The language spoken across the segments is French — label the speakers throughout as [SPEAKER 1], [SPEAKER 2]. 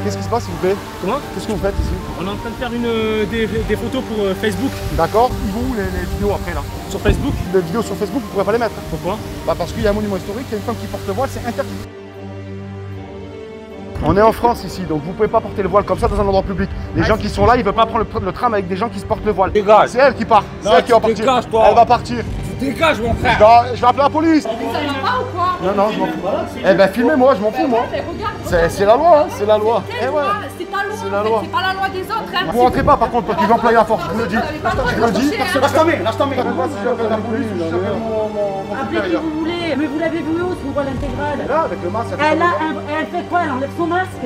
[SPEAKER 1] Qu'est-ce qui se passe s'il vous plaît?
[SPEAKER 2] Comment?
[SPEAKER 1] Qu'est-ce que vous faites ici?
[SPEAKER 2] On est en train de faire des photos pour Facebook.
[SPEAKER 1] D'accord. Ils vont où les vidéos après là?
[SPEAKER 2] Sur Facebook?
[SPEAKER 1] Les vidéos sur Facebook, vous pourrez pas les mettre.
[SPEAKER 2] Pourquoi?
[SPEAKER 1] Bah parce qu'il y a un monument historique, il y a une femme qui porte le voile, c'est interdit. On est en France ici, donc vous pouvez pas porter le voile comme ça dans un endroit public. Les gens qui sont là, ils veulent pas prendre le tram avec des gens qui se portent le voile.
[SPEAKER 3] Dégage.
[SPEAKER 1] C'est elle qui part. C'est elle qui va partir.
[SPEAKER 3] Dégage, toi.
[SPEAKER 1] Elle va partir.
[SPEAKER 3] Tu dégages, mon frère.
[SPEAKER 1] Je vais appeler la police.
[SPEAKER 4] Ça va pas ou quoi?
[SPEAKER 1] Non, je m'en fous. Eh ben filmez-moi, je m'en fous moi. C'est la loi, hein, c'est la loi. Eh ouais.
[SPEAKER 4] C'est ta loi,
[SPEAKER 1] C'est la loi.
[SPEAKER 4] c'est pas la loi des autres. Hein.
[SPEAKER 1] Vous rentrez pas par contre parce qu'ils vont employer la force, je vous le dis. Je vous le dis.
[SPEAKER 3] Lâche ta main, lâche ta main.
[SPEAKER 4] Appelez qui vous voulez. Mais vous l'avez vu où ce voile intégral?
[SPEAKER 1] Là, avec le masque,
[SPEAKER 4] Elle fait quoi? Elle enlève son masque?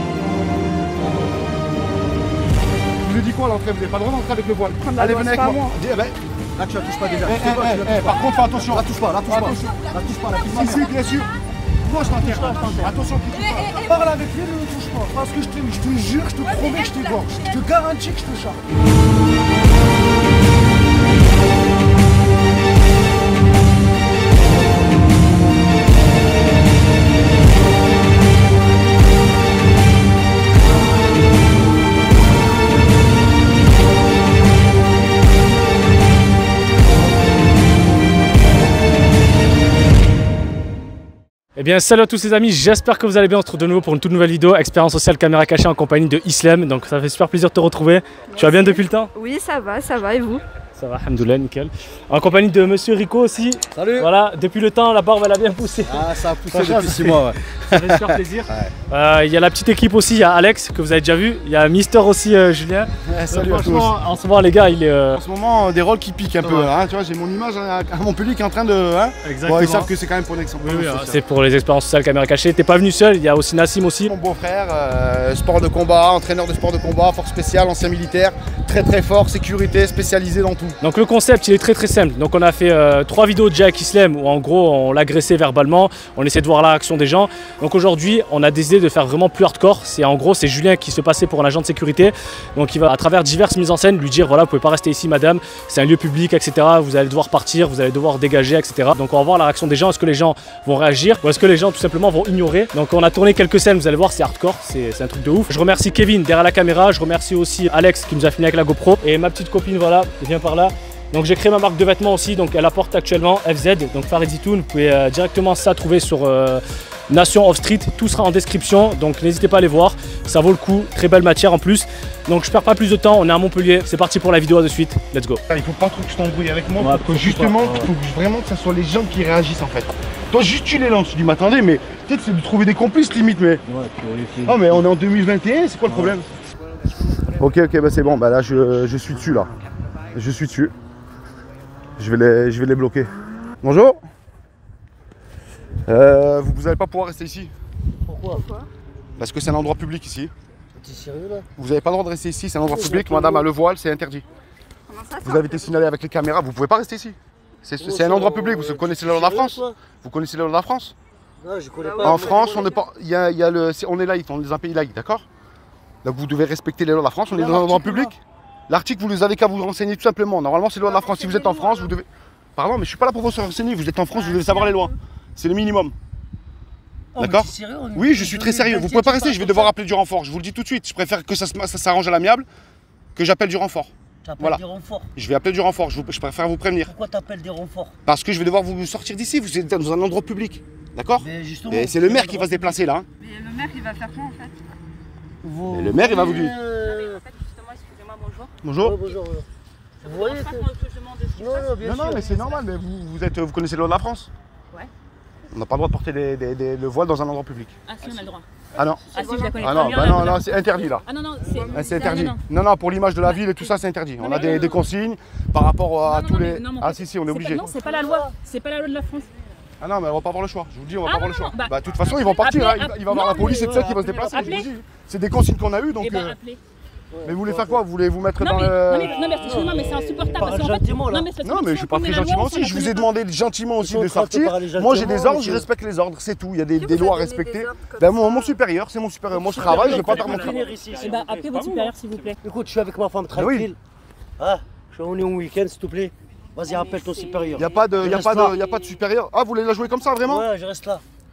[SPEAKER 1] Je vous dis quoi à l'entrée? Vous n'avez pas le droit d'entrer avec le voile. Allez, venez avec moi.
[SPEAKER 3] Là, tu la touches pas déjà.
[SPEAKER 1] Par contre, fais attention.
[SPEAKER 3] La touche pas, la touche pas. La touche pas, la touche pas.
[SPEAKER 1] Si, bien sûr. Moi, je t'enterre. Attention, tu touches pas.
[SPEAKER 3] Parle avec lui, ne le touche pas. Parce que je te jure, je te promets que je t'égorge. Je te garantis que je te charge.
[SPEAKER 2] Eh bien salut à tous les amis, j'espère que vous allez bien. On se retrouve de nouveau pour une toute nouvelle vidéo, expérience sociale caméra cachée en compagnie de Islem. Donc ça fait super plaisir de te retrouver. Tu vas bien depuis le temps?
[SPEAKER 5] Oui, ça va et vous?
[SPEAKER 2] Ça va, alhamdoulilah, nickel. En compagnie de Monsieur Rico aussi.
[SPEAKER 3] Salut.
[SPEAKER 2] Voilà, depuis le temps, la barbe elle a bien poussé.
[SPEAKER 3] Ah, ça a poussé depuis 6 mois, ouais.
[SPEAKER 2] Ça fait super plaisir. Il y a la petite équipe aussi, il y a Alex que vous avez déjà vu. Il y a Mister aussi, Julien.
[SPEAKER 1] Salut à tous.
[SPEAKER 2] En ce moment les gars, il est...
[SPEAKER 1] En ce moment, des rôles qui piquent un peu. Hein, tu vois, j'ai mon image à mon public en train de... Hein.
[SPEAKER 2] Exactement.
[SPEAKER 1] Bon, ils savent que c'est quand même pour l'exemple.
[SPEAKER 2] Oui, c'est pour les expériences sociales caméra cachée. T'es pas venu seul, il y a aussi Nassim aussi.
[SPEAKER 1] Mon beau-frère, sport de combat, entraîneur de sport de combat, force spéciale, ancien militaire, très fort, sécurité, spécialisé dans tout.
[SPEAKER 2] Donc le concept il est très simple. Donc on a fait 3 vidéos de Jack Islem où en gros on l'agressait verbalement, on essaie de voir la réaction des gens. Donc aujourd'hui on a décidé de faire vraiment plus hardcore. C'est en gros c'est Julien qui se passait pour un agent de sécurité. Donc il va à travers diverses mises en scène lui dire voilà vous pouvez pas rester ici madame, c'est un lieu public etc. Vous allez devoir partir, vous allez devoir dégager etc. Donc on va voir la réaction des gens, est-ce que les gens vont réagir ou est-ce que les gens tout simplement vont ignorer. Donc on a tourné quelques scènes, vous allez voir c'est hardcore, c'est un truc de ouf. Je remercie Kevin derrière la caméra, je remercie aussi Alex qui nous a filmé avec la GoPro et ma petite copine voilà qui vient par là. Donc j'ai créé ma marque de vêtements aussi, donc elle apporte actuellement FZ, donc Farid Zitoun, vous pouvez directement ça trouver sur Nation of Street, tout sera en description, donc n'hésitez pas à aller voir, ça vaut le coup, très belle matière en plus. Donc je perds pas plus de temps, on est à Montpellier, c'est parti pour la vidéo de suite, let's go.
[SPEAKER 1] Il faut pas trop que tu t'embrouilles avec moi, pour que justement, il faut vraiment que ce soit les gens qui réagissent en fait. Toi juste tu les lances, tu dis mais attendez, mais peut-être c'est de trouver des complices limite, mais... Oh mais on est en 2021, c'est quoi le problème? Ok, bah c'est bon, bah là je suis dessus là, je suis dessus. Je vais les bloquer. Bonjour. Vous n'allez pas pouvoir rester ici.
[SPEAKER 3] Pourquoi?
[SPEAKER 1] Parce que c'est un endroit public ici.
[SPEAKER 3] T'es sérieux là?
[SPEAKER 1] Vous n'avez pas le droit de rester ici, c'est un endroit public. Madame a le voile, c'est interdit. Vous avez été signalé avec les caméras, vous ne pouvez pas rester ici. C'est un endroit public, vous connaissez la loi de la France? Vous connaissez la loi de la France?
[SPEAKER 3] Non, je connais pas.
[SPEAKER 1] En France, on est laïque, on est dans un pays laïque, d'accord? Donc vous devez respecter les lois de la France, on est dans un endroit public. L'article, vous les avez qu'à vous renseigner tout simplement. Normalement, c'est les lois de la France. Si vous êtes en France, vous devez... Pardon, mais je suis pas là pour vous renseigner. Vous êtes en France, vous devez savoir les lois. C'est le minimum. D'accord? Oui, je suis très sérieux. Vous pouvez pas rester, je vais devoir appeler du renfort. Je vous le dis tout de suite. Je préfère que ça s'arrange à l'amiable que j'appelle du renfort.
[SPEAKER 6] Voilà. Des renforts.
[SPEAKER 1] Je vais appeler du renfort, je préfère vous prévenir.
[SPEAKER 6] Pourquoi tu appelles des renforts?
[SPEAKER 1] Parce que je vais devoir vous sortir d'ici, vous êtes dans un endroit public. D'accord? Et c'est le maire qui va se déplacer là. Hein.
[SPEAKER 4] Mais le maire, il va faire quoi en fait?
[SPEAKER 1] Et le maire, il va vous dire. Bonjour.
[SPEAKER 6] Ouais, bonjour. Vous voyez
[SPEAKER 1] Non, mais c'est normal, mais vous connaissez les lois de la France?
[SPEAKER 4] Ouais.
[SPEAKER 1] On n'a pas le droit de porter le voile dans un endroit public.
[SPEAKER 4] Ah si, on a le droit.
[SPEAKER 1] Ah non.
[SPEAKER 4] Ah si, je la connais.
[SPEAKER 1] Ah non, bah non, c'est interdit là.
[SPEAKER 4] Ah non, non,
[SPEAKER 1] c'est interdit. Non, pour l'image de la ville et tout ça, c'est interdit. On a des consignes par rapport à tous les... Ah si, on est obligé.
[SPEAKER 4] Non, c'est pas la loi. C'est pas la loi de la France.
[SPEAKER 1] Ah non, mais on va pas avoir le choix. Je vous le dis, on va pas avoir le choix. Bah de toute façon, ils vont partir. Il va y avoir la police et tout ça qui va se déplacer. Je vous dis. C'est des consignes qu'on a eues, donc... Mais vous voulez faire quoi? Vous voulez vous mettre dans le...
[SPEAKER 4] Non mais excusez-moi, mais c'est insupportable.
[SPEAKER 1] Non mais je suis pas très gentiment aussi, je vous ai demandé gentiment aussi de sortir. Moi j'ai des ordres, je respecte les ordres, c'est tout. Il y a des lois à respecter. Ben mon supérieur, c'est mon supérieur. Moi je travaille, je vais pas faire mon travail.
[SPEAKER 4] Eh ben appelez votre supérieur s'il vous plaît.
[SPEAKER 6] Écoute, je suis avec ma femme tranquille. Ah, on est en week-end s'il te plaît. Vas-y, appelle ton supérieur.
[SPEAKER 1] Il y a pas de supérieur. Ah vous voulez la jouer comme ça vraiment?
[SPEAKER 6] Ouais, je reste là.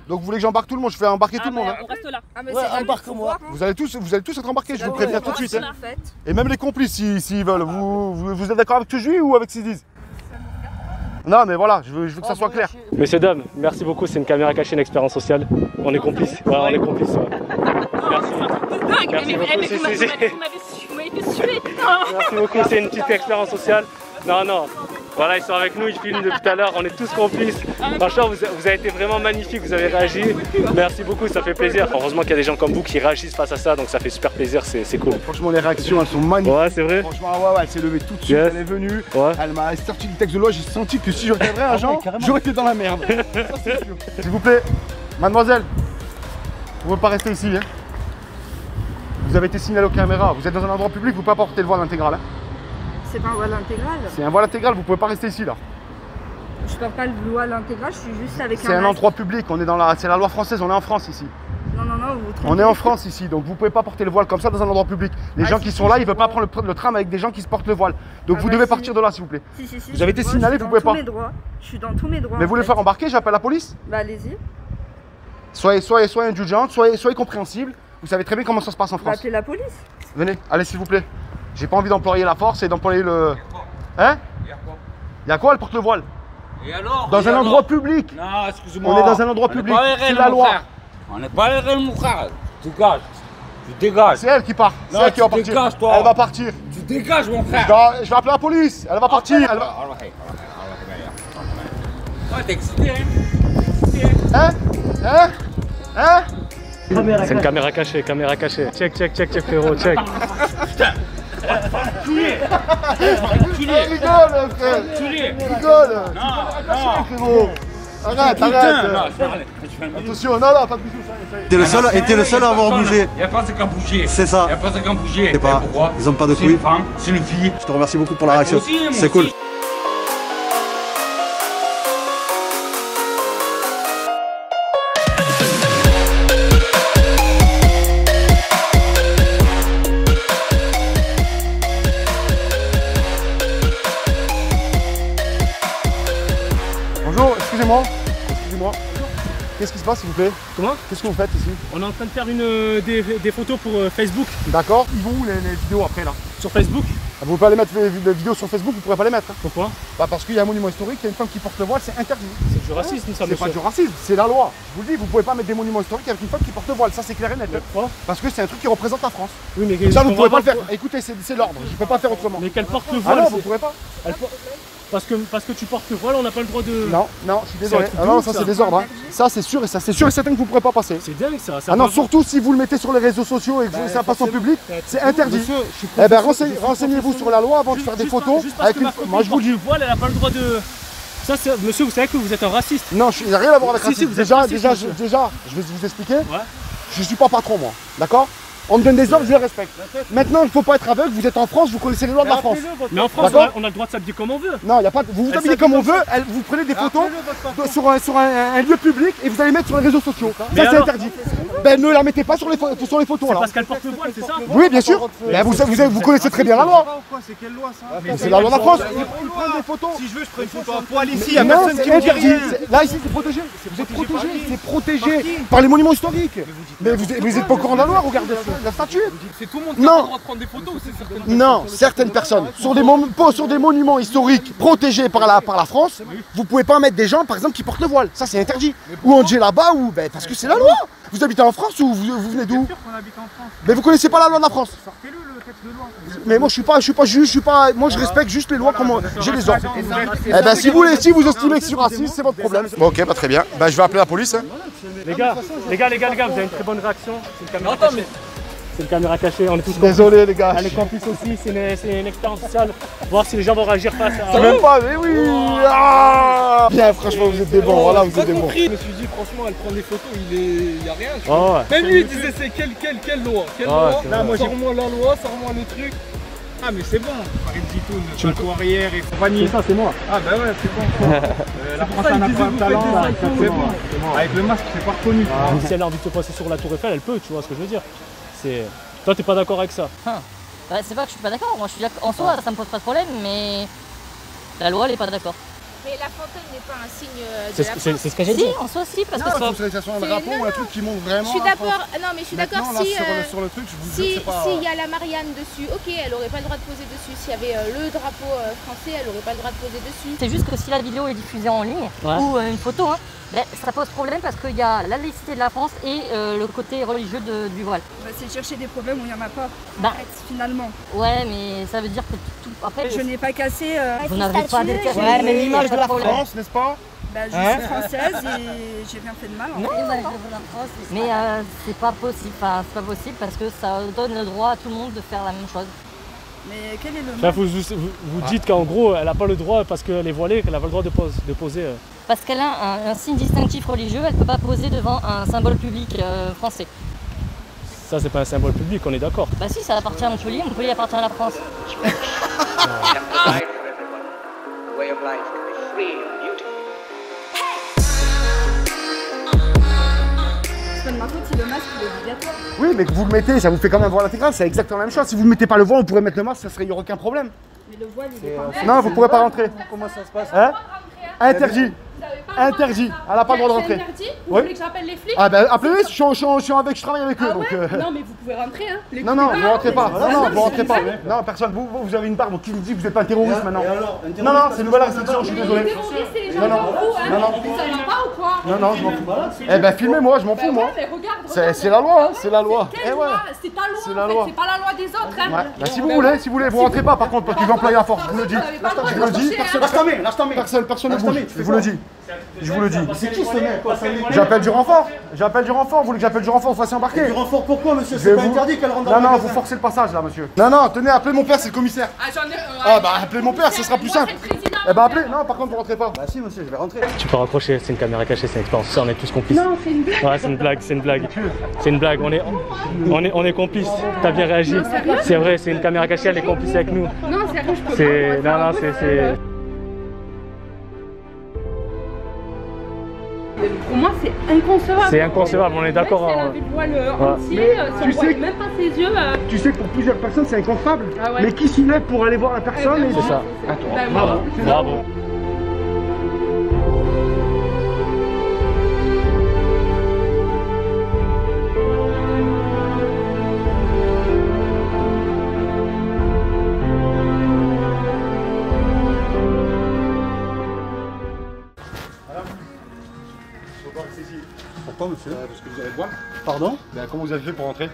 [SPEAKER 1] Donc vous voulez que j'embarque tout le monde? Je fais embarquer tout le monde. Hein.
[SPEAKER 4] On reste là.
[SPEAKER 6] Ah, mais ouais, embarque-moi.
[SPEAKER 1] Vous allez tous être embarqués, je vous préviens tout de suite. Hein.
[SPEAKER 4] Fait.
[SPEAKER 1] Et même les complices s'ils veulent. Vous êtes d'accord avec ce que je dis ou avec ce qu'ils disent? Non mais voilà, je veux que ça soit clair.
[SPEAKER 2] Messieurs, dames, merci beaucoup, c'est une caméra cachée, une expérience sociale. On est complices. Ouais, on est complices. Ouais. Merci. Merci beaucoup.
[SPEAKER 4] Vous m'avez fait suer.
[SPEAKER 2] Merci beaucoup, c'est une petite expérience sociale. Non, non. Voilà, ils sont avec nous, ils filment depuis tout à l'heure, on est tous complices. Franchement, vous avez été vraiment magnifiques, vous avez réagi. Merci beaucoup, ça fait plaisir. Heureusement qu'il y a des gens comme vous qui réagissent face à ça, donc ça fait super plaisir, c'est cool.
[SPEAKER 1] Franchement, les réactions, elles sont magnifiques.
[SPEAKER 2] Ouais, c'est vrai.
[SPEAKER 1] Franchement, ouais, elle s'est levée tout de suite,
[SPEAKER 2] Yes.
[SPEAKER 1] elle est venue.
[SPEAKER 2] Ouais.
[SPEAKER 1] Elle m'a sorti du texte de loi, j'ai senti que si je regarderais un genre, j'aurais été dans la merde. S'il vous plaît, mademoiselle, vous ne pouvez pas rester ici. Hein. Vous avez été signalé aux caméras, vous êtes dans un endroit public, vous ne pouvez pas porter le voile intégral. Hein.
[SPEAKER 5] C'est pas un voile intégral.
[SPEAKER 1] C'est un voile intégral, vous ne pouvez pas rester ici là.
[SPEAKER 5] Je porte pas le voile intégral, je suis juste avec un
[SPEAKER 1] C'est un
[SPEAKER 5] masque.
[SPEAKER 1] endroit public, c'est la loi française, on est en France ici.
[SPEAKER 5] Non, vous vous trompez.
[SPEAKER 1] On est en France ici, donc vous pouvez pas porter le voile comme ça dans un endroit public. Les gens qui sont là, ils veulent pas prendre le tram avec des gens qui se portent le voile. Donc vous devez partir de là s'il vous plaît.
[SPEAKER 5] Si,
[SPEAKER 1] Vous avez été signalé, vous pouvez pas.
[SPEAKER 5] Je suis dans tous mes droits.
[SPEAKER 1] Mais vous voulez faire embarquer, j'appelle la police.
[SPEAKER 5] Bah allez-y.
[SPEAKER 1] Soyez indulgente, soyez compréhensible. Vous savez très bien comment ça se passe en
[SPEAKER 5] Bah
[SPEAKER 1] France.
[SPEAKER 5] appelez la police.
[SPEAKER 1] Venez, allez s'il vous plaît. J'ai pas envie d'employer la force et d'employer le... Hein? Y'a quoi, elle porte le voile?
[SPEAKER 7] Et alors?
[SPEAKER 1] Dans un endroit public.
[SPEAKER 7] Non, excuse-moi.
[SPEAKER 1] On est dans un endroit public, c'est la loi.
[SPEAKER 7] On n'est pas les règles, mon frère. Tu dégages. Tu dégages.
[SPEAKER 1] C'est elle qui part, c'est
[SPEAKER 7] Non,
[SPEAKER 1] elle qui va
[SPEAKER 7] tu
[SPEAKER 1] partir.
[SPEAKER 7] dégages, toi.
[SPEAKER 1] Elle va partir.
[SPEAKER 7] Tu dégages, mon frère.
[SPEAKER 1] Je vais appeler la police, elle va partir. Elle va...
[SPEAKER 7] Ouais, t'es excité,
[SPEAKER 1] Hein? Hein? Hein?
[SPEAKER 2] C'est une caméra cachée, Check, frérot, check.
[SPEAKER 1] Rigole, frère. Rigole.
[SPEAKER 7] Non.
[SPEAKER 1] Frérot. Arrête. Attention, non, pas de bisous.
[SPEAKER 8] T'es le seul à avoir bougé.
[SPEAKER 7] Y'a pas ce qu'à bouger.
[SPEAKER 8] C'est ça.
[SPEAKER 7] Y'a pas ce qu'à bouger.
[SPEAKER 8] Je sais pas.
[SPEAKER 7] Pourquoi?
[SPEAKER 8] Ils ont pas de
[SPEAKER 7] C'est une
[SPEAKER 8] couilles.
[SPEAKER 7] femme, c'est une fille.
[SPEAKER 8] Je te remercie beaucoup pour la réaction.
[SPEAKER 7] Moi aussi, moi
[SPEAKER 8] C'est cool.
[SPEAKER 7] aussi.
[SPEAKER 1] Bonjour, excusez-moi. Qu'est-ce qui se passe s'il vous plaît?
[SPEAKER 2] Comment?
[SPEAKER 1] Qu'est-ce que vous faites ici?
[SPEAKER 2] On est en train de faire des photos pour Facebook.
[SPEAKER 1] D'accord. Ils vont où les vidéos après là?
[SPEAKER 2] Sur Facebook?
[SPEAKER 1] Vous pouvez pas les mettre les vidéos sur Facebook, vous pourrez pas les mettre. Hein.
[SPEAKER 2] Pourquoi?
[SPEAKER 1] Bah parce qu'il y a un monument historique, il y a une femme qui porte le voile, c'est interdit.
[SPEAKER 2] C'est du racisme, ça,
[SPEAKER 1] C'est pas
[SPEAKER 2] monsieur.
[SPEAKER 1] du racisme, c'est la loi. Je vous le dis, vous pouvez pas mettre des monuments historiques avec une femme qui porte le voile, ça c'est clair et net.
[SPEAKER 2] Pourquoi?
[SPEAKER 1] Parce que c'est un truc qui représente la France.
[SPEAKER 2] Oui, mais
[SPEAKER 1] Donc ça vous
[SPEAKER 2] je
[SPEAKER 1] pouvez pas le
[SPEAKER 2] comprends
[SPEAKER 1] faire. Écoutez, c'est l'ordre, je peux pas faire autrement.
[SPEAKER 2] Mais qu'elle porte le
[SPEAKER 1] Ah
[SPEAKER 2] voile.
[SPEAKER 1] non,
[SPEAKER 2] c'est-
[SPEAKER 1] vous pourrez pas.
[SPEAKER 2] Parce que tu portes le voile, on n'a pas le droit de.
[SPEAKER 1] Non, je suis désolé.
[SPEAKER 2] un truc
[SPEAKER 1] Ah
[SPEAKER 2] de
[SPEAKER 1] non,
[SPEAKER 2] ouf,
[SPEAKER 1] ça
[SPEAKER 2] ça.
[SPEAKER 1] c'est désordre. Hein. Ça c'est sûr et certain que vous pourrez pas passer.
[SPEAKER 2] C'est dingue ça.
[SPEAKER 1] Ah non, surtout si vous le mettez sur les réseaux sociaux et que ça passe en public, c'est interdit. Eh ben renseignez-vous sur la loi avant de faire des photos. Moi je vous le dis.
[SPEAKER 2] Le voile, elle a pas le droit de. Ça, monsieur, vous savez que vous êtes un raciste.
[SPEAKER 1] Non, il n'y a rien à voir avec
[SPEAKER 2] Si,
[SPEAKER 1] racisme.
[SPEAKER 2] vous êtes
[SPEAKER 1] Déjà,
[SPEAKER 2] raciste, monsieur.
[SPEAKER 1] je vais vous expliquer.
[SPEAKER 2] Ouais.
[SPEAKER 1] Je suis pas patron moi, d'accord? On me donne des ordres, je les respecte. Maintenant, il ne faut pas être aveugle, vous êtes en France, vous connaissez les lois de la France.
[SPEAKER 2] Mais en France,
[SPEAKER 1] D'accord.
[SPEAKER 2] on a le droit de s'habiller comme on veut.
[SPEAKER 1] Non, il y a pas. Vous vous habillez comme on veut, vous prenez des photos sur un lieu public et vous allez mettre sur les réseaux sociaux.
[SPEAKER 2] Mais
[SPEAKER 1] Ça c'est
[SPEAKER 2] alors
[SPEAKER 1] interdit. Ben ne la mettez pas sur les photos
[SPEAKER 2] C'est
[SPEAKER 1] alors.
[SPEAKER 2] parce qu'elle porte le voile, c'est ça?
[SPEAKER 1] Oui, bien sûr. Ben, vous connaissez très bien la loi.
[SPEAKER 3] C'est quelle loi ça?
[SPEAKER 1] C'est la loi de la France. Ils prennent des photos.
[SPEAKER 3] Si je veux, je prends une photo à poil ici, y'a
[SPEAKER 1] Non,
[SPEAKER 3] personne qui
[SPEAKER 1] c'est
[SPEAKER 3] me dit
[SPEAKER 1] interdit.
[SPEAKER 3] rien.
[SPEAKER 1] Là ici c'est protégé. Vous êtes protégé. C'est protégé par les monuments historiques. Mais vous êtes pas au courant de la loi. Regardez la statue.
[SPEAKER 3] C'est tout le monde qui a
[SPEAKER 1] Non.
[SPEAKER 3] le droit de prendre des photos ou c'est certaines
[SPEAKER 1] Non, certaines personnes sur des monuments historiques protégés par la France, vous pouvez pas mettre des gens par exemple qui portent le voile. Ça c'est interdit. Ou en là-bas ou parce que c'est la loi. Vous habitez en France ou vous venez d'où?
[SPEAKER 3] qu'on habite en France.
[SPEAKER 1] Mais vous connaissez pas la loi de la France.
[SPEAKER 3] Sortez-le le texte de loi.
[SPEAKER 1] Mais moi je suis pas juge, moi je respecte juste les lois comme j'ai les ordres. Eh ben si vous estimez que c'est raciste, c'est votre problème. Bon, ok, bah très bien. Bah je vais appeler la police. Hein.
[SPEAKER 2] Les gars, vous avez une très bonne réaction. C'est une caméra cachée. C'est une caméra cachée, on est tous
[SPEAKER 1] Désolé les gars.
[SPEAKER 2] Elle est complice aussi, c'est une expérience sociale. Voir si les gens vont réagir face à.
[SPEAKER 1] C'est même pas, mais oui. Ah bien, franchement vous êtes des bons. Voilà, vous êtes des bons.
[SPEAKER 3] Je me suis dit, franchement, elle prend des photos, il y a rien.
[SPEAKER 2] Oh ouais.
[SPEAKER 3] Même lui, il disait, c'est quelle loi? Quelle
[SPEAKER 2] Ouais,
[SPEAKER 3] loi?
[SPEAKER 2] c'est vrai.
[SPEAKER 3] Là, moi, sors-moi la loi, sors-moi le truc. Ah, mais c'est bon. Farid Zitoun, Paco Arrière et compagnie.
[SPEAKER 2] C'est ça, c'est moi.
[SPEAKER 3] Ah, bah ouais, c'est bon. La France a un incroyable talent. C'est bon. Avec le masque, c'est pas reconnu.
[SPEAKER 2] Si elle a envie de se passer sur la Tour Eiffel, elle peut, tu vois ce que je veux dire. Toi, t'es pas d'accord avec ça?
[SPEAKER 9] Bah, c'est pas que je suis pas d'accord, moi je suis d'accord en soi, ça me pose pas de problème, mais la loi elle est pas d'accord.
[SPEAKER 5] Mais la fontaine n'est pas un signe de
[SPEAKER 2] C'est
[SPEAKER 5] la
[SPEAKER 2] ce c'est ce que j'ai dit.
[SPEAKER 4] Si, en soi, si, parce que
[SPEAKER 1] Non, c'est un drapeau ou un truc qui montre vraiment.
[SPEAKER 5] Je suis
[SPEAKER 1] la
[SPEAKER 5] d'accord,
[SPEAKER 1] France.
[SPEAKER 5] non mais je suis d'accord
[SPEAKER 1] Maintenant, là,
[SPEAKER 5] si
[SPEAKER 1] sur le truc, je vous jure,
[SPEAKER 5] si
[SPEAKER 1] c'est pas.
[SPEAKER 5] s'il y a la Marianne dessus, ok, elle aurait pas le droit de poser dessus. S'il y avait le drapeau français, elle aurait pas le droit de poser dessus.
[SPEAKER 4] c'est juste que si la vidéo est diffusée en ligne, ou une photo, hein, ben, ça pose problème parce qu'il y a la laïcité de la France et le côté religieux du voile.
[SPEAKER 5] Bah, c'est chercher des problèmes où il n'y en a pas,
[SPEAKER 4] Bah,
[SPEAKER 5] finalement.
[SPEAKER 4] ouais, mais ça veut dire que tout. Après,
[SPEAKER 5] Je n'ai pas cassé.
[SPEAKER 4] vous n'avez pas d'intérêt.
[SPEAKER 6] Ouais, mais l'image de la
[SPEAKER 1] France, n'est-ce pas?
[SPEAKER 5] Bah, je suis française et j'ai rien fait de mal.
[SPEAKER 4] Non, mais c'est pas possible, enfin, c'est pas possible parce que ça donne le droit à tout le monde de faire la même chose.
[SPEAKER 5] Mais quel est le
[SPEAKER 2] Enfin, vous dites qu'en gros, elle n'a pas le droit, parce qu'elle est voilée, qu'elle n'a pas le droit de poser.
[SPEAKER 4] Parce qu'elle a un signe distinctif religieux, elle ne peut pas poser devant un symbole public français.
[SPEAKER 2] Ça, c'est pas un symbole public, on est d'accord.
[SPEAKER 4] Bah si, ça appartient à Montpellier appartient à la France.
[SPEAKER 5] C'est pas de ma faute si le masque il est obligatoire.
[SPEAKER 1] Oui, mais que vous le mettez, ça vous fait quand même un voile intégral, c'est exactement la même chose. Si vous ne mettez pas le voile, on pourrait mettre le masque, il n'y aurait aucun problème.
[SPEAKER 5] Mais le voile il est pas.
[SPEAKER 1] Non, vous ne pourrez pas rentrer.
[SPEAKER 6] Comment ça se passe?
[SPEAKER 1] Hein? Interdit. Interdit. Elle n'a pas le droit de rentrer.
[SPEAKER 4] interdit. Vous
[SPEAKER 1] Oui.
[SPEAKER 4] voulez que j'appelle les flics?
[SPEAKER 1] Ah ben appelez-les, je travaille avec eux.
[SPEAKER 4] Ah
[SPEAKER 1] Donc,
[SPEAKER 4] ouais Non mais vous pouvez rentrer hein. Les
[SPEAKER 1] Non, non,
[SPEAKER 4] coups de
[SPEAKER 1] vous rentrez pas.
[SPEAKER 4] barre,
[SPEAKER 1] Non, non,
[SPEAKER 4] mais
[SPEAKER 1] vous rentrez pas.
[SPEAKER 4] c'est-
[SPEAKER 1] Non, personne. Vous avez une barre, donc qui me dit que vous n'êtes pas un terroriste maintenant?
[SPEAKER 8] Et alors, un terroriste,
[SPEAKER 1] Non, non,
[SPEAKER 8] parce
[SPEAKER 1] c'est une
[SPEAKER 8] que
[SPEAKER 1] nouvelle
[SPEAKER 8] ça
[SPEAKER 1] restriction, je suis
[SPEAKER 4] Les
[SPEAKER 1] désolé.
[SPEAKER 4] terroristes et les gens
[SPEAKER 1] Non, non,
[SPEAKER 4] s'en foutent, hein.
[SPEAKER 1] non, non.
[SPEAKER 4] Ça va pas ou quoi?
[SPEAKER 1] Non, non, je m'en fous. Eh ben filmez-moi, je m'en fous moi.
[SPEAKER 4] Mais regarde,
[SPEAKER 1] C'est la loi, hein, c'est la loi.
[SPEAKER 4] Quelle
[SPEAKER 1] Eh ouais.
[SPEAKER 4] loi? C'est ta loi
[SPEAKER 1] C'est
[SPEAKER 4] en
[SPEAKER 1] la
[SPEAKER 4] fait,
[SPEAKER 1] loi.
[SPEAKER 4] c'est pas la loi des autres hein.
[SPEAKER 1] Ouais. Bah, si vous voulez, vous rentrez pas par contre, parce que je vais employer la force, je vous le dis. Je vous le dis, personne ne bouge, je vous le dis. Je vous le dis.
[SPEAKER 8] C'est qui ce mec quoi?
[SPEAKER 1] J'appelle du renfort, vous voulez que j'appelle du renfort, vous fassiez embarquer?
[SPEAKER 8] Du renfort pourquoi monsieur?
[SPEAKER 1] Je
[SPEAKER 8] C'est
[SPEAKER 1] vais
[SPEAKER 8] pas
[SPEAKER 1] vous-
[SPEAKER 8] interdit qu'elle rentre dans
[SPEAKER 1] Non,
[SPEAKER 8] le
[SPEAKER 1] non,
[SPEAKER 8] magasin.
[SPEAKER 1] vous forcez le passage là, monsieur. Non, non, tenez, appelez mon père, c'est le commissaire.
[SPEAKER 4] Ah j'en ai.
[SPEAKER 1] Ah bah appelez mon père, ce sera plus simple. Eh ben appelez, non, par contre vous rentrez pas.
[SPEAKER 8] Bah si monsieur, je vais rentrer.
[SPEAKER 2] Tu peux raccrocher, c'est une caméra cachée, c'est une expérience, ça, on est tous complices.
[SPEAKER 4] Non, c'est une blague.
[SPEAKER 2] Ouais, c'est une blague, c'est une blague. C'est une blague, on est complices. T'as bien réagi. C'est vrai, c'est une caméra cachée, elle est complice avec nous.
[SPEAKER 4] Non, sérieux, je peux
[SPEAKER 2] C'est. Non, non, c'est.
[SPEAKER 4] Pour moi, c'est inconcevable.
[SPEAKER 2] C'est inconcevable, on est d'accord.
[SPEAKER 4] Ouais,
[SPEAKER 2] hein.
[SPEAKER 4] c'est le voile entier, si on
[SPEAKER 1] Tu
[SPEAKER 4] voit
[SPEAKER 1] sais-
[SPEAKER 4] même pas ses yeux.
[SPEAKER 1] Tu sais que pour plusieurs personnes c'est inconcevable.
[SPEAKER 4] Ah ouais.
[SPEAKER 1] Mais qui s'y met pour aller voir la personne et...
[SPEAKER 2] C'est ça.
[SPEAKER 1] Bravo.
[SPEAKER 2] Bravo.
[SPEAKER 8] Pourquoi monsieur?
[SPEAKER 1] Parce que vous avez le voile.
[SPEAKER 8] Pardon?
[SPEAKER 1] Ben, comment vous avez fait pour rentrer?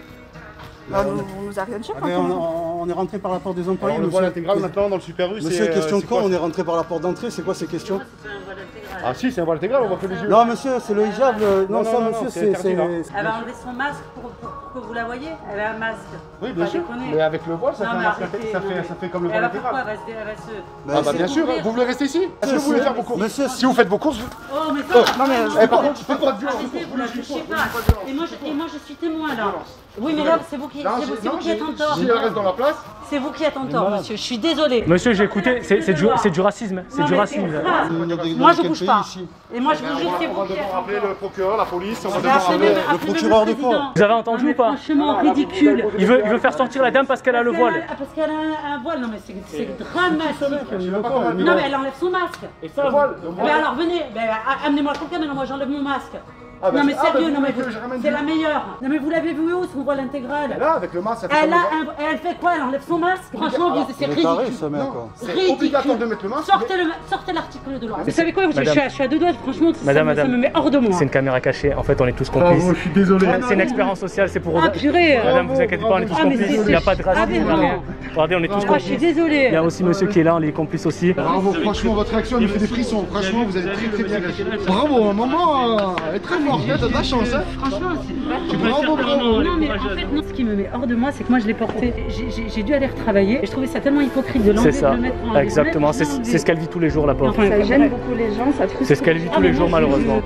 [SPEAKER 5] On nous a rien dit.
[SPEAKER 8] Ah ben, on est rentré par la porte des employés
[SPEAKER 1] Alors, le voile
[SPEAKER 8] monsieur.
[SPEAKER 1] intégral maintenant dans le Super U,
[SPEAKER 8] Monsieur, question de
[SPEAKER 1] quoi?
[SPEAKER 8] quoi? On est rentré par la porte d'entrée, c'est quoi ces questions?
[SPEAKER 1] Ah si, c'est un voile intégral, on va faire les yeux.
[SPEAKER 8] Non monsieur, c'est le hijab. Non,
[SPEAKER 1] Non,
[SPEAKER 8] ça
[SPEAKER 1] non, non,
[SPEAKER 8] monsieur,
[SPEAKER 1] c'est interdit, là.
[SPEAKER 9] Elle va enlever son masque pour que vous la voyez. Elle a un masque.
[SPEAKER 1] Oui, bien
[SPEAKER 9] Pas
[SPEAKER 1] sûr.
[SPEAKER 9] déconner.
[SPEAKER 1] Mais avec le voile, ça
[SPEAKER 9] Non,
[SPEAKER 1] fait un
[SPEAKER 9] mais
[SPEAKER 1] masque
[SPEAKER 9] arrêtez,
[SPEAKER 1] ça fait comme le
[SPEAKER 9] Elle
[SPEAKER 1] voile
[SPEAKER 9] va faire quoi?
[SPEAKER 1] intégral.
[SPEAKER 9] Elle va se...
[SPEAKER 1] Ah bah
[SPEAKER 8] c'est-
[SPEAKER 1] bien sûr, vous voulez rester ici? Est-ce que vous voulez faire vos courses?
[SPEAKER 8] Monsieur,
[SPEAKER 1] Si vous faites vos courses,
[SPEAKER 9] Oh, mais ça,
[SPEAKER 1] non mais par contre, faites pas de violence.
[SPEAKER 9] arrêtez, vous la touchez pas. Et moi, je suis témoin là. Oui, mais là, c'est vous qui êtes en tort.
[SPEAKER 1] Si elle reste dans la place,
[SPEAKER 9] C'est vous qui êtes en tort, monsieur. Je suis désolée.
[SPEAKER 2] Monsieur, j'ai écouté, c'est du racisme. C'est
[SPEAKER 9] Non,
[SPEAKER 2] du
[SPEAKER 9] mais
[SPEAKER 2] racisme.
[SPEAKER 9] grave. Moi, je bouge pas. Et moi, je vous jure, c'est
[SPEAKER 1] on
[SPEAKER 9] vous
[SPEAKER 1] va
[SPEAKER 9] qui êtes
[SPEAKER 1] devoir
[SPEAKER 9] en
[SPEAKER 1] appeler
[SPEAKER 9] tort.
[SPEAKER 1] le procureur, la police, on va
[SPEAKER 9] Mais
[SPEAKER 1] devoir
[SPEAKER 9] appelez-
[SPEAKER 1] appeler...
[SPEAKER 9] appelez
[SPEAKER 8] procureur de
[SPEAKER 9] président.
[SPEAKER 8] quoi?
[SPEAKER 2] Vous avez entendu
[SPEAKER 9] Non, mais
[SPEAKER 2] ou pas?
[SPEAKER 9] franchement, ridicule.
[SPEAKER 2] Il veut faire sortir la dame parce qu'elle a le voile.
[SPEAKER 9] Parce qu'elle a un voile. Non, mais c'est dramatique.
[SPEAKER 1] Non
[SPEAKER 9] Non, mais elle enlève son masque.
[SPEAKER 1] Et ça, le voile,
[SPEAKER 9] Mais alors, venez. Amenez-moi quelqu'un, maintenant, moi, j'enlève mon masque.
[SPEAKER 1] Ah bah,
[SPEAKER 9] Non mais
[SPEAKER 1] ah bah,
[SPEAKER 9] sérieux,
[SPEAKER 1] vous
[SPEAKER 9] non mais
[SPEAKER 1] voulez que je ramène
[SPEAKER 9] c'est
[SPEAKER 1] du-
[SPEAKER 9] la meilleure. Non mais vous l'avez vu où son voile intégral?
[SPEAKER 1] Là, avec le masque, ça fait
[SPEAKER 9] Elle,
[SPEAKER 1] comme
[SPEAKER 9] elle fait quoi? Elle enlève son masque? Franchement, c'est
[SPEAKER 8] il est taré
[SPEAKER 9] ridicule.
[SPEAKER 8] ce mec quoi.
[SPEAKER 1] C'est obligatoire de mettre le masque.
[SPEAKER 9] Sortez l'article de loi. Vous savez quoi? Je
[SPEAKER 2] Madame.
[SPEAKER 9] suis à deux doigts, franchement,
[SPEAKER 2] Madame,
[SPEAKER 9] ça me met hors de moi.
[SPEAKER 2] C'est une caméra cachée, en fait on est tous
[SPEAKER 1] Oh,
[SPEAKER 2] complices.
[SPEAKER 1] je suis désolé.
[SPEAKER 2] C'est une expérience sociale, c'est pour...
[SPEAKER 9] Ah purée.
[SPEAKER 2] Madame, vous inquiétez pas, on est tous
[SPEAKER 9] Ah, mais
[SPEAKER 2] complices, il n'y a pas de racisme, il n'y a rien. Regardez, on est tous
[SPEAKER 9] Ah, je suis
[SPEAKER 2] complices. Il
[SPEAKER 9] désolée.
[SPEAKER 2] y a aussi monsieur qui est là, on est complices aussi.
[SPEAKER 1] Bravo, franchement, votre réaction me fait des frissons. Franchement, vous avez très bien réagi. Bravo, maman, elle est très forte, t'as de la chance, hein.
[SPEAKER 9] Franchement, c'est pas
[SPEAKER 1] Bravo, bravo.
[SPEAKER 9] Non mais en fait, non, ce qui me met hors de moi, c'est que moi je l'ai porté. J'ai dû aller retravailler et je trouvais ça tellement hypocrite de l'enlever,
[SPEAKER 2] C'est
[SPEAKER 9] de
[SPEAKER 2] ça,
[SPEAKER 9] le mettre en
[SPEAKER 2] exactement, c'est ce qu'elle vit tous les jours, la pauvre.
[SPEAKER 9] Enfin,
[SPEAKER 5] Ça gêne beaucoup les gens, ça frustre.
[SPEAKER 2] C'est ce qu'elle vit tous
[SPEAKER 9] mais
[SPEAKER 2] les jours,
[SPEAKER 9] moi, je-
[SPEAKER 2] malheureusement.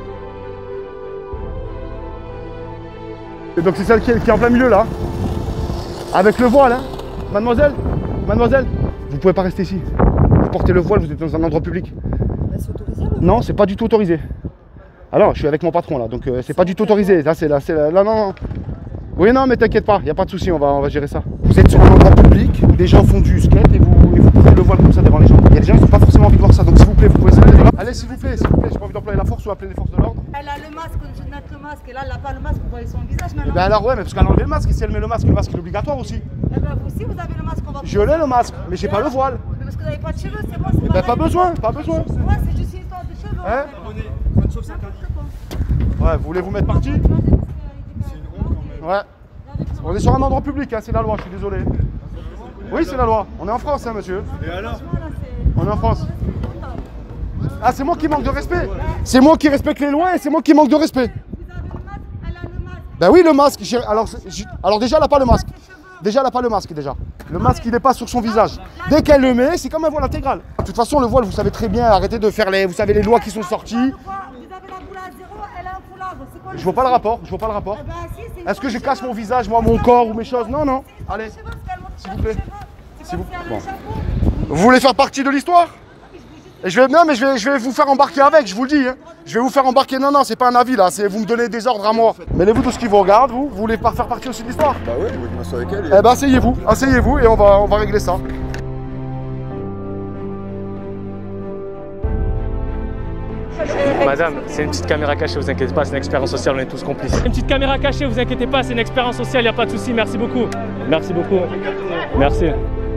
[SPEAKER 1] Et donc c'est celle qui est en plein milieu là. Avec le voile, hein. Mademoiselle, vous pouvez pas rester ici. Vous portez le voile, vous êtes dans un endroit public.
[SPEAKER 5] Bah, c'est autorisé le voile.
[SPEAKER 1] Non, c'est pas du tout autorisé. Alors, je suis avec mon patron là, donc c'est pas du tout autorisé. Là, c'est là, là, non. Oui, non, mais t'inquiète pas, y a pas de souci, on va gérer ça. Vous êtes sur un endroit public où des gens font du skate et vous prenez le voile comme ça devant les gens. Il y a des gens qui n'ont pas forcément envie de voir ça. Donc s'il vous plaît, vous pouvez se mettre de là. Allez, s'il vous plaît, j'ai pas envie d'employer la force ou appeler les forces de l'ordre.
[SPEAKER 10] Elle a le masque, on jette le masque. Et là, elle n'a pas le masque, vous voyez son visage maintenant.
[SPEAKER 1] Ben alors ouais, mais parce qu'elle a enlevé le masque. Et si elle met le masque est obligatoire aussi.
[SPEAKER 10] Eh ben vous aussi, vous avez le masque, on va.
[SPEAKER 1] Je l'ai le masque, mais j'ai pas le voile.
[SPEAKER 10] Mais parce que vous n'avez pas de cheveux, c'est bon, c'est
[SPEAKER 1] Ben pas besoin, pas besoin.
[SPEAKER 10] Ouais, c'est juste une histoire de cheveux.
[SPEAKER 1] Hein? Ouais, vous voulez vous mettre parti? Ouais. On est sur un endroit public, hein, c'est la loi, je suis désolé. Oui, c'est la loi. On est en France, hein, monsieur.
[SPEAKER 3] Et alors?
[SPEAKER 1] On est en France. Ah, c'est moi qui manque de respect. C'est moi qui respecte les lois et c'est moi qui manque de respect. Ben oui, le masque. Alors déjà, elle n'a pas le masque. Déjà, elle n'a pas le masque, déjà. Le masque, il n'est pas sur son visage. Dès qu'elle le met, c'est comme un voile intégral. De toute façon, le voile, vous savez très bien, arrêtez de faire les... Vous savez les lois qui sont sorties. Je vois pas le rapport, je vois pas le rapport. Est-ce que je cache mon visage, moi, mon corps ou mes choses? Non, non. Allez, s'il vous plaît. S'il vous plaît. Bon. Vous voulez faire partie de l'histoire? Et non, mais je vais vous faire embarquer avec, je vous le dis. Hein. Je vais vous faire embarquer. Non, non, c'est pas un avis là, c'est vous me donnez des ordres à moi. Mêlez-vous de ce qui vous regarde, vous voulez pas faire partie aussi de l'histoire?
[SPEAKER 11] Bah ouais, moi je m'assois avec elle.
[SPEAKER 1] Eh ben asseyez-vous et on va régler ça.
[SPEAKER 2] Madame, c'est une petite caméra cachée, vous inquiétez pas, c'est une expérience sociale, on est tous complices. Une petite caméra cachée, vous inquiétez pas, c'est une expérience sociale, il n'y a pas de souci, merci beaucoup. Merci beaucoup. Merci.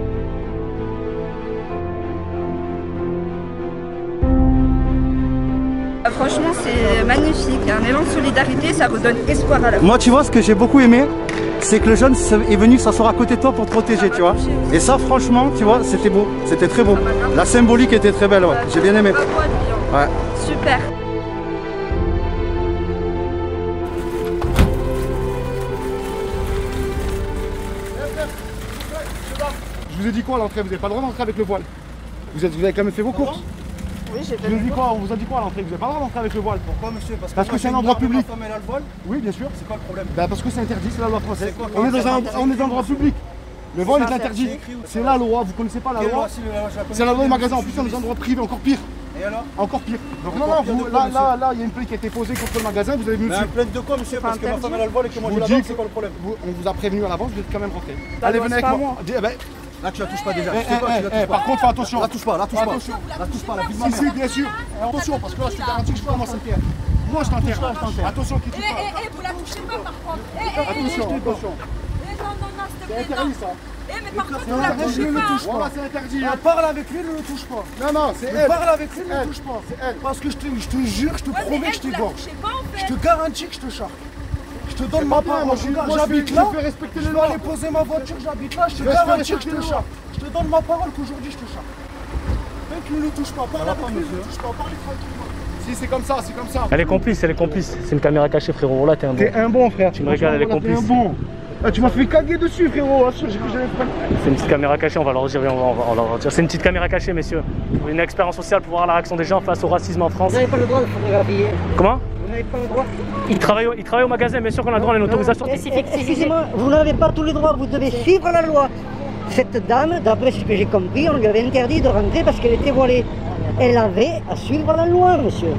[SPEAKER 12] Franchement, c'est magnifique, un élan de solidarité, ça redonne espoir à la vie.
[SPEAKER 8] Moi, tu vois, ce que j'ai beaucoup aimé, c'est que le jeune est venu s'asseoir à côté de toi pour te protéger, tu vois. Et ça, franchement, tu vois, c'était beau, c'était très beau. La symbolique était très belle, ouais. J'ai bien aimé. Ouais.
[SPEAKER 12] Super.
[SPEAKER 1] Je vous ai dit quoi à l'entrée? Vous n'avez pas le droit d'entrer avec le voile. Vous avez quand même fait vos courses.
[SPEAKER 12] Oui, j'ai fait.
[SPEAKER 1] On vous a dit quoi à l'entrée? Vous n'avez pas le droit d'entrer avec le voile.
[SPEAKER 8] Pourquoi, monsieur?
[SPEAKER 1] Parce que c'est un endroit public.
[SPEAKER 8] Ma femme, elle a le voile.
[SPEAKER 1] Oui, bien sûr.
[SPEAKER 8] C'est quoi le problème?
[SPEAKER 1] Ben parce que c'est interdit, c'est la loi française. On est dans un endroit public. Le voile est interdit. C'est la loi, vous connaissez pas la loi? C'est la loi des magasins. En plus, on est dans un endroit privé, encore pire.
[SPEAKER 8] Et alors?
[SPEAKER 1] Encore pire. Donc non, là, il y a une plainte qui a été posée contre le magasin. Vous avez venu dessus.
[SPEAKER 8] Une plainte de quoi, monsieur? Parce que ma femme, elle a le voile et que moi, j'ai la voile, c'est quoi le problème?
[SPEAKER 1] On vous a prévenu à l'avance, vous êtes quand même rentré. Allez, venez avec moi.
[SPEAKER 8] Là, tu la touches pas déjà.
[SPEAKER 1] Par contre, fais attention.
[SPEAKER 8] La touche pas, la touche pas. La touche pas, la vie de ma mère.
[SPEAKER 1] Si, bien sûr. Attention, parce que là, je te garantis que je commence à me taire. Moi, je t'enterre. Attention, qui touche pas.
[SPEAKER 5] Vous la touchez pas par contre.
[SPEAKER 1] Attention.
[SPEAKER 5] Non, s'il te plaît.
[SPEAKER 1] C'est interdit, ça.
[SPEAKER 5] Mais par contre, vous la touchez pas.
[SPEAKER 1] Voilà, c'est interdit.
[SPEAKER 8] Parle avec lui, ne le touche pas.
[SPEAKER 1] Non, c'est elle.
[SPEAKER 8] Parle avec lui, ne le touche pas.
[SPEAKER 1] C'est elle.
[SPEAKER 8] Parce que je te jure, je te promets que je t'égorge. Je te garantis que je te charge. Je te donne ma part, moi j'habite là, je dois aller poser ma voiture, j'habite là, je te garantis que je te charge. Je te donne ma parole qu'aujourd'hui je te charge. Mec, ne le touche pas, parle avec lui, ne le touche pas, parle tranquillement.
[SPEAKER 1] Si, c'est comme ça, c'est comme ça.
[SPEAKER 2] Elle est complice, elle est complice. C'est une caméra cachée, frérot. Là, t'es un bon.
[SPEAKER 1] T'es un bon, frère.
[SPEAKER 2] Tu me regardes, elle est complice.
[SPEAKER 1] T'es un bon. Ah, tu m'as fait caguer dessus, frérot.
[SPEAKER 2] C'est une petite caméra cachée, on va leur dire, on va leur dire. C'est une petite caméra cachée, messieurs. Une expérience sociale pour voir la réaction des gens face au racisme en France.
[SPEAKER 6] Vous n'avez pas le droit de photographier.
[SPEAKER 2] Comment?
[SPEAKER 6] Vous n'avez pas le droit.
[SPEAKER 2] Il travaille au magasin, bien sûr qu'on a le droit, on a une autorisation.
[SPEAKER 6] Excusez-moi, vous n'avez pas tous les droits, vous devez suivre la loi. Cette dame, d'après ce que j'ai compris, on lui avait interdit de rentrer parce qu'elle était voilée. Elle avait à suivre la loi, monsieur.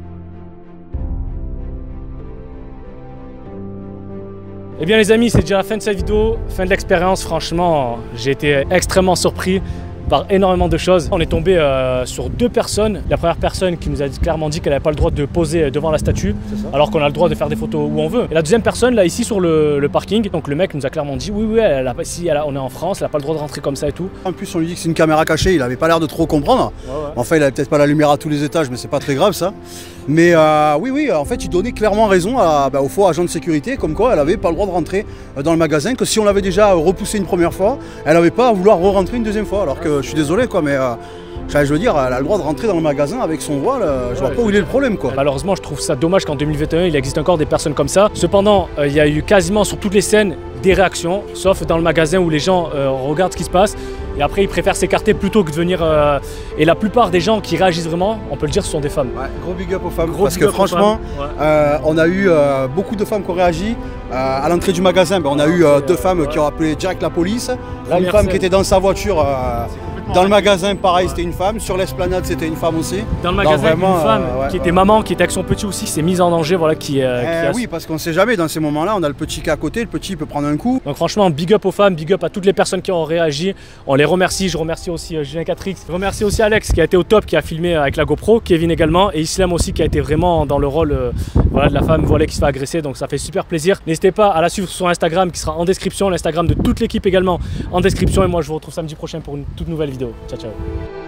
[SPEAKER 2] Eh bien les amis, c'est déjà la fin de cette vidéo, fin de l'expérience. Franchement, j'ai été extrêmement surpris par énormément de choses. On est tombé sur deux personnes. La première personne qui nous a clairement dit qu'elle n'avait pas le droit de poser devant la statue, alors qu'on a le droit de faire des photos où on veut. Et la deuxième personne, là, ici sur le parking, donc le mec nous a clairement dit oui, on est en France, elle n'a pas le droit de rentrer comme ça et tout.
[SPEAKER 8] En plus, on lui dit que c'est une caméra cachée, il avait pas l'air de trop comprendre. Ouais. Enfin, il avait peut-être pas la lumière à tous les étages, mais c'est pas très grave ça. Mais oui, en fait, il donnait clairement raison au faux agent de sécurité, comme quoi elle avait pas le droit de rentrer dans le magasin, que si on l'avait déjà repoussé une première fois, elle n'avait pas à vouloir re-rentrer une deuxième fois, alors que je suis désolé quoi, mais je veux dire, elle a le droit de rentrer dans le magasin avec son voile, je vois pas où il est le problème quoi.
[SPEAKER 2] Malheureusement, je trouve ça dommage qu'en 2021, il existe encore des personnes comme ça. Cependant, il y a eu quasiment sur toutes les scènes des réactions, sauf dans le magasin où les gens regardent ce qui se passe. Et après, ils préfèrent s'écarter plutôt que de venir. Et la plupart des gens qui réagissent vraiment, on peut le dire, ce sont des femmes.
[SPEAKER 8] Ouais, gros big up aux femmes. Parce que franchement, on a eu beaucoup de femmes qui ont réagi. À l'entrée du magasin, on a eu deux femmes qui ont appelé direct la police. Là, une femme qui était dans sa voiture. Dans le magasin, pareil, c'était une femme. Sur l'esplanade, c'était une femme aussi.
[SPEAKER 2] Dans le magasin, une femme qui était maman, qui était avec son petit aussi, qui s'est mise en danger, voilà,
[SPEAKER 8] Oui, parce qu'on sait jamais, dans ces moments-là, on a le petit qui est à côté, le petit peut prendre un coup.
[SPEAKER 2] Donc franchement, big up aux femmes, big up à toutes les personnes qui ont réagi. On les remercie, je remercie aussi Julien Catrix. Je remercie aussi Alex qui a été au top, qui a filmé avec la GoPro, Kevin également, et Islam aussi qui a été vraiment dans le rôle voilà, de la femme voilée qui se fait agresser, donc ça fait super plaisir. N'hésitez pas à la suivre sur son Instagram qui sera en description, l'Instagram de toute l'équipe également en description, et moi je vous retrouve samedi prochain pour une toute nouvelle vidéo. Ciao ciao.